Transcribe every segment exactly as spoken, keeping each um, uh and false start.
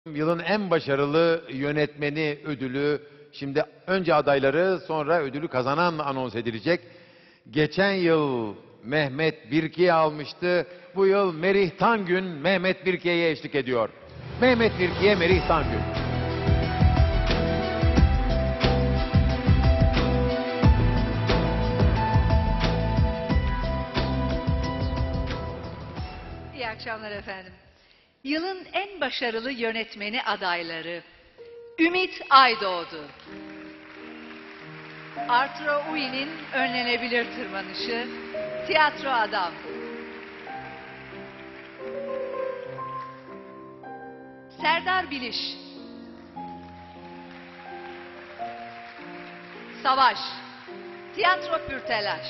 Yılın en başarılı yönetmeni ödülü, şimdi önce adayları sonra ödülü kazanan anons edilecek. Geçen yıl Mehmet Birkiye almıştı. Bu yıl Merih Tangün Mehmet Birkiye'ye eşlik ediyor. Mehmet Birkiye, Merih Tangün. İyi akşamlar efendim. Yılın en başarılı yönetmeni adayları: Ümit Aydoğdu, Arturo Ui'nin Önlenebilir Tırmanışı, Tiyatro Adam, Serdar Biliş, Savaş, Tiyatro Pürtelaş,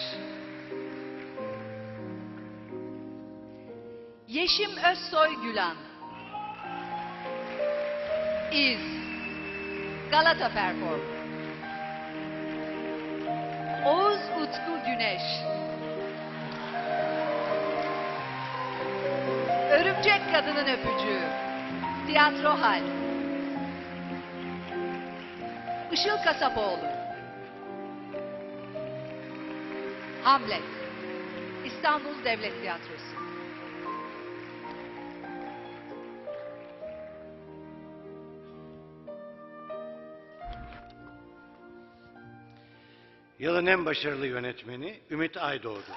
Yeşim Özsoy Gülan, İz, Galata Perform, Oğuz Utku Güneş, Örümcek Kadının Öpücüğü, Tiyatro Hal, Işıl Kasapoğlu, Hamlet, İstanbul Devlet Tiyatrosu. Yılın en başarılı yönetmeni Ümit Aydoğdu.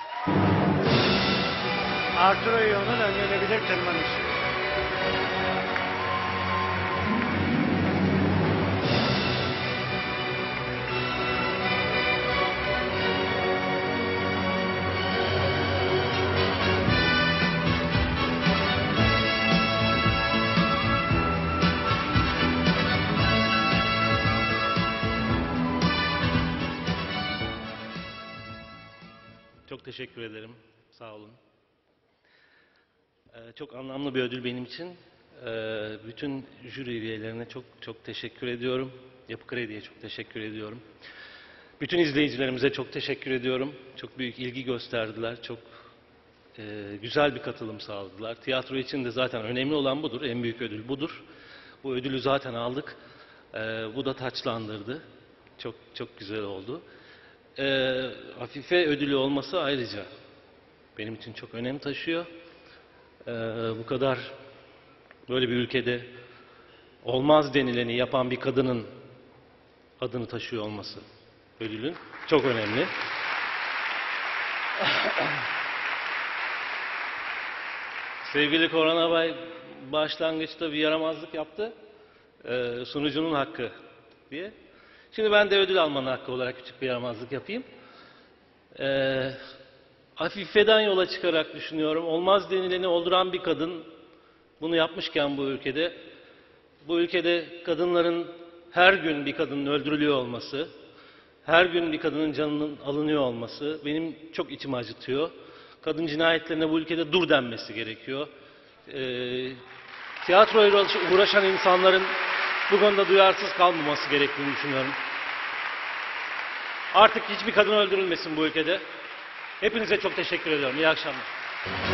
Arturo Ui'nin Önlenebilir Tırmanışı. Çok teşekkür ederim. Sağ olun. Ee, çok anlamlı bir ödül benim için. Ee, bütün jüri üyelerine çok çok teşekkür ediyorum. Yapı Kredi'ye çok teşekkür ediyorum. Bütün izleyicilerimize çok teşekkür ediyorum. Çok büyük ilgi gösterdiler. Çok e, güzel bir katılım sağladılar. Tiyatro için de zaten önemli olan budur. En büyük ödül budur. Bu ödülü zaten aldık. Ee, bu da taçlandırdı. Çok çok güzel oldu. Ee, Afife ödülü olması ayrıca benim için çok önem taşıyor. Ee, bu kadar böyle bir ülkede olmaz denileni yapan bir kadının adını taşıyor olması ödülün çok önemli. Sevgili Korhan Abay başlangıçta bir yaramazlık yaptı. Ee, sunucunun hakkı diye. Şimdi ben de ödül almanın hakkı olarak küçük bir yaramazlık yapayım. Ee, Afife'den yola çıkarak düşünüyorum. Olmaz denileni olduran bir kadın bunu yapmışken bu ülkede, bu ülkede kadınların her gün bir kadının öldürülüyor olması, her gün bir kadının canının alınıyor olması benim çok içimi acıtıyor. Kadın cinayetlerine bu ülkede dur denmesi gerekiyor. Ee, tiyatroyla uğraşan insanların bu konuda duyarsız kalmaması gerektiğini düşünüyorum. Artık hiçbir kadın öldürülmesin bu ülkede. Hepinize çok teşekkür ediyorum. İyi akşamlar.